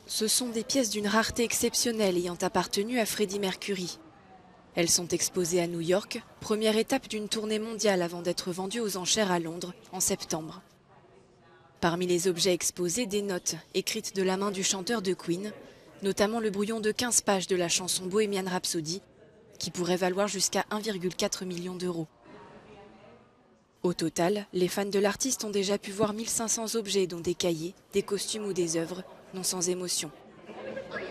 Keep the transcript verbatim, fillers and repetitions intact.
Ce sont des pièces d'une rareté exceptionnelle ayant appartenu à Freddie Mercury. Elles sont exposées à New York, première étape d'une tournée mondiale avant d'être vendues aux enchères à Londres en septembre. Parmi les objets exposés, des notes écrites de la main du chanteur de Queen, notamment le brouillon de quinze pages de la chanson Bohemian Rhapsody, qui pourrait valoir jusqu'à un virgule quatre million d'euros. Au total, les fans de l'artiste ont déjà pu voir mille cinq cents objets, dont des cahiers, des costumes ou des œuvres, non sans émotion.